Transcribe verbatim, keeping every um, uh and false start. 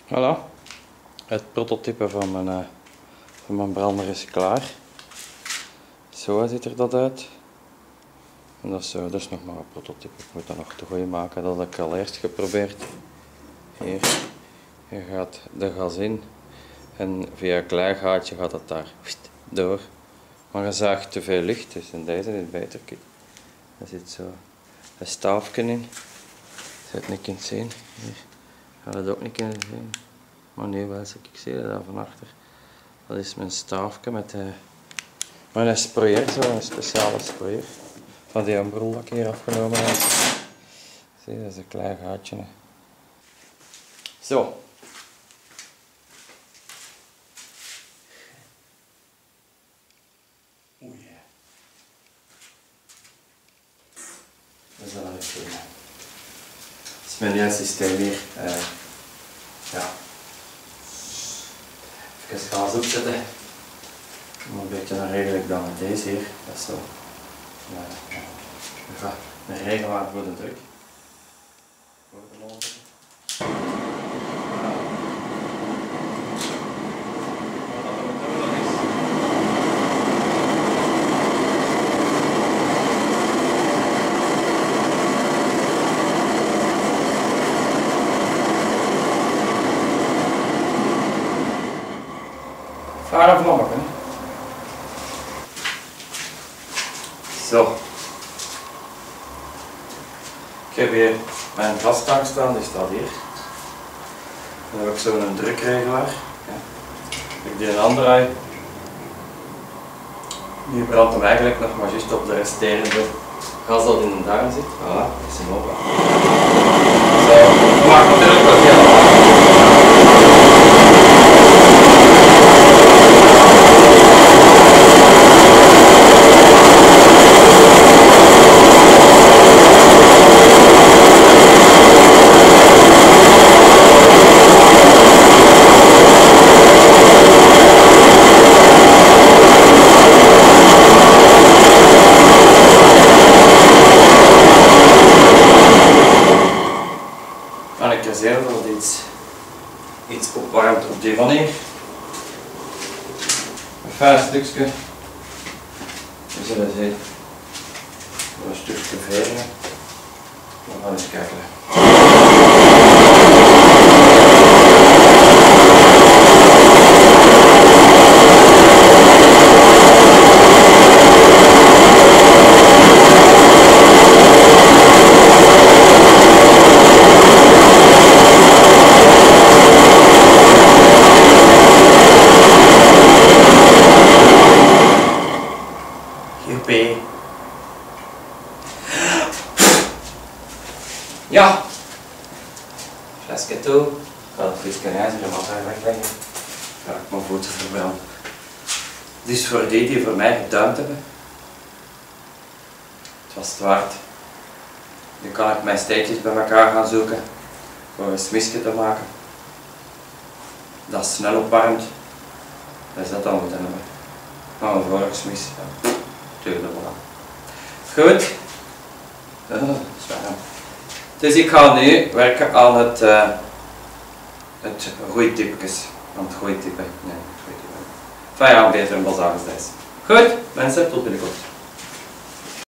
Voilà, het prototype van mijn, uh, van mijn brander is klaar. Zo ziet er dat uit. En dat, is, uh, dat is nog maar een prototype, ik moet dat nog te goed maken. Dat heb ik al eerst geprobeerd. Hier, je gaat de gas in en via een klein gaatje gaat het daar door. Maar je zaagt te veel lucht, dus in deze is beter. Er zit zo een staafje in. Je het niet kunt zien. Hier gaat het ook niet kunnen zien. Maar nu wel, ik zie dat van achter. Dat is mijn staafje met de, mijn sprayer, zo een speciale sprayer. Van die ambrol dat ik hier afgenomen heb. Zie, dat is een klein gaatje. Hè. Zo. Oei. Dat is wel een goede. Het is mijn nieuwe systeem hier. Uh, ja. Even gas opzetten. Een beetje een regelijk dan met deze hier. Dat is zo. Ja, ja. Een regelaar voor de druk. Voor de motor. Vaar even nog, hè. Zo. Ik heb hier mijn gastank staan, die staat hier. Dan heb ik zo'n drukregelaar. Ja. Ik die een aandraai. Nu brandt hem eigenlijk nog maar juist op de resterende gas dat in de darm zit. Voilà, dat is hem open. Zo, maakt natuurlijk wat heel. En ik reserveer dat iets, iets opwarmt op die van hier. Een fijn stukje. We zullen zien. Een stukje veren. We gaan eens kijken. Joepie. Ja. Flesje toe. Ik ga het flesje ijzer en wat wegleggen. Ga ik mijn voeten verbranden. Dus voor die die voor mij geduimd hebben. Het was het waard. Nu kan ik mijn steekjes bij elkaar gaan zoeken. Voor een smisje te maken. Dat snel opwarmt. Dat is dat dan moeten hebben. Gaan we vorige smis. Tuurlijk wel. Goed. Oh, dus ik ga nu werken aan het, uh, het groeitypjes. Aan het groeitype. Nee, het groeitype. Enfin ja, beter een bazaar is deze. Goed, mensen, tot binnenkort.